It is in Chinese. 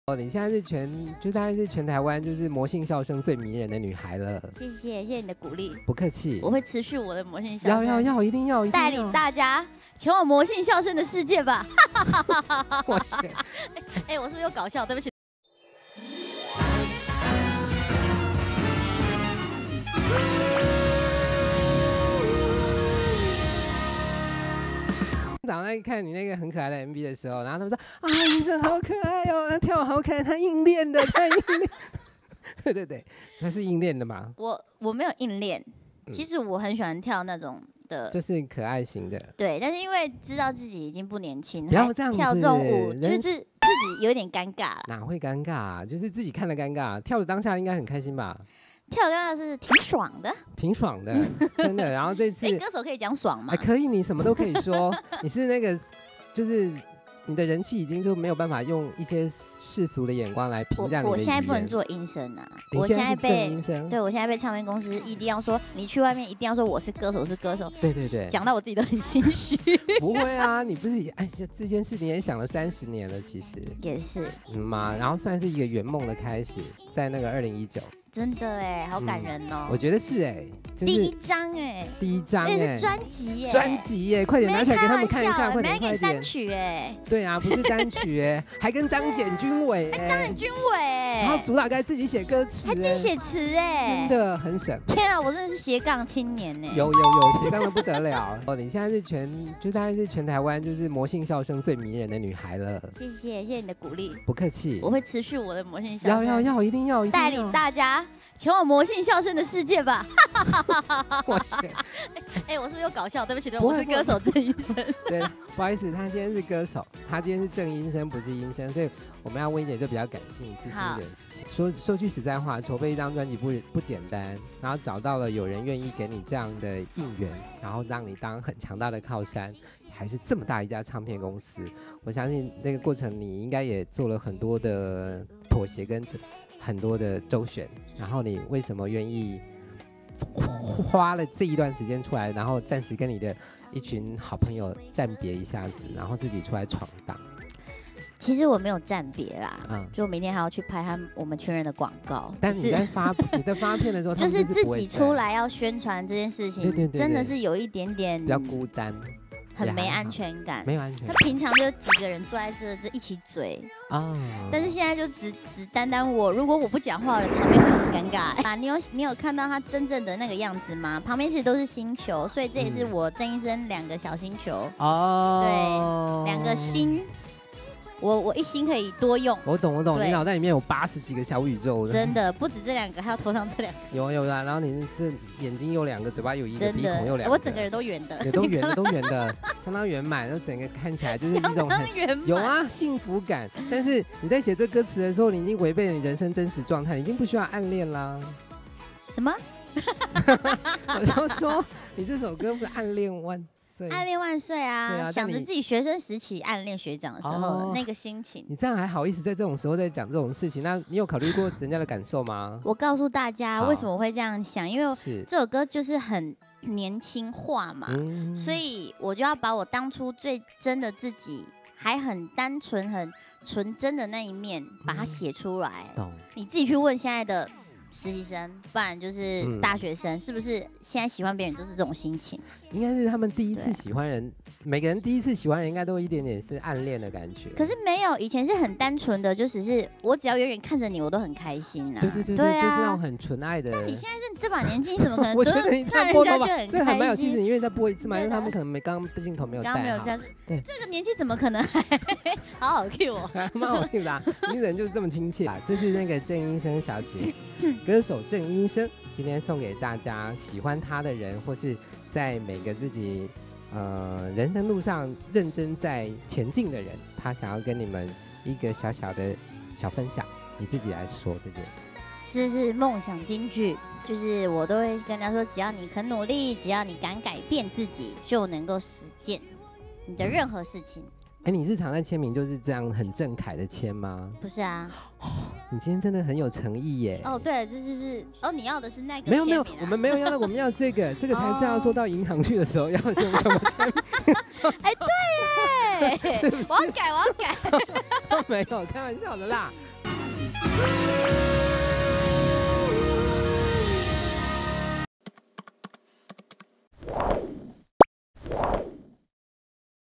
哦，你现在是大概是全台湾就是魔性笑声最迷人的女孩了。 谢谢你的鼓励， 不客气。 我会持续我的魔性笑声， 要，一定要带领大家前往魔性笑声的世界吧。 哇塞！ 我是不是又搞笑？对不起。 早上在看你那个很可爱的 MV 的时候，然后他们说啊，医生好可爱哦，他跳好可爱，他硬练的，他硬练。对，他是硬练的吗？ 我没有硬练，其实我很喜欢跳那种的， 就是可爱型的。 对，但是因为知道自己已经不年轻， 不要这样子跳这种舞，就是自己有点尴尬了。 哪会尴尬啊？就是自己看了尴尬，跳的当下应该很开心吧？ 跳刚刚是挺爽的， 挺爽的，真的。然后这次， 歌手可以讲爽吗？ 可以，你什么都可以说。你是那个，就是你的人气已经就没有办法用一些世俗的眼光来评价你的语言。 我现在不能做音声啊， 我现在被音声， 对我现在被唱片公司一定要说，你去外面一定要说我是歌手，是歌手。 对， 讲到我自己都很心虚。 不会啊，你不是这件事你也想了30年了，其实也是嘛，然后算是一个圆梦的开始，在那个2019。 真的好感人哦！ 我觉得是就是、 第一张第一张那是专辑专辑快点拿起来给他们看一下，快点单曲对啊，不是单曲还跟张简君伟张简君伟然后主打歌自己写歌词还自己写词真的很省。 天啊，我真的是斜杠青年有斜杠的不得了哦！你现在是大概是全台湾就是魔性笑声最迷人的女孩了。 谢谢你的鼓励， 不客气。 我会持续我的魔性笑声， 要，一定要带领大家前往魔性笑声的世界吧！ 哇塞！ 我是不是又搞笑？对不起，我是歌手郑医生。 对，不好意思，他今天是歌手，他今天是正音声，不是音声，所以我们要问一点就比较感性、知性一点的事情。说句实在话，筹备一张专辑不简单，然后找到了有人愿意给你这样的应援，然后让你当很强大的靠山。还是这么大一家唱片公司，我相信那个过程你应该也做了很多的妥协跟很多的周旋，然后你为什么愿意花了这一段时间出来，然后暂时跟你的一群好朋友暂别一下子，然后自己出来闯荡？ 其实我没有暂别啦，就明天还要去拍我们全人的广告。 但你在发片的时候， 就是自己出来要宣传这件事情，对，真的是有一点点比较孤单。 很没安全感， 没有安全感。 他平常就几个人坐在这一起嘴但是现在就只单我，如果我不讲话了，场面会很尴尬啊！你有看到他真正的那个样子吗？旁边其实都是星球，所以这也是我郑医生2个小星球对，2个星。我一心可以多用， 我懂，你脑袋里面有80几个小宇宙， 真的不止这2个，还有头上这2个。 有啦，然后你是眼睛有2个，嘴巴有1个，鼻孔有2个， 我整个人都圆的， 也都圆的，相当圆满，然后整个看起来就是一种有啊幸福感。但是你在写这歌词的时候，你已经违背了你人生真实状态，你已经不需要暗恋啦。 什么？ 我就说你这首歌不是暗恋万岁？ 暗恋万岁啊！对啊，想着自己学生时期暗恋学长的时候那个心情。 你这样还好意思在这种时候在讲这种事情？那你有考虑过人家的感受吗？ 我告诉大家为什么我会这样想，因为这首歌就是很年轻化嘛，所以我就要把我当初最真的自己，还很单纯、很纯真的那一面，把它写出来。你自己去问现在的实习生，不然就是大学生，是不是现在喜欢别人就是这种心情？ 应该是他们第一次喜欢人，每个人第一次喜欢人应该都有一点点是暗恋的感觉。 可是没有，以前是很单纯的，就只是我只要远远看着你，我都很开心啊。 对，就是那种很纯爱的。 那你现在是这把年纪，怎么可能？ 我觉得你看人家就很开心。 这还蛮有气质，因为再播一次嘛，因为他们可能刚刚镜头没有带好。 对，这个年纪怎么可能还好好 cue 我？ 蛮好 cue 的，你人就是这么亲切。这是那个郑医生小姐，歌手郑医生，今天送给大家喜欢他的人，或是在每个自己人生路上认真在前进的人，他想要跟你们一个小小的小分享，你自己来说这件事。 这是梦想金句，就是我都会跟他说，只要你肯努力，只要你敢改变自己，就能够实践你的任何事情。 哎，你日常在签名就是这样很正楷的签吗？ 不是啊。 你今天真的很有诚意耶。 哦，对，这就是你要的是那个没有没有，我们没有要那，我们要这个才知道说到银行去的时候要用什么签名。 哎，对耶，我要改。 没有，开玩笑的啦。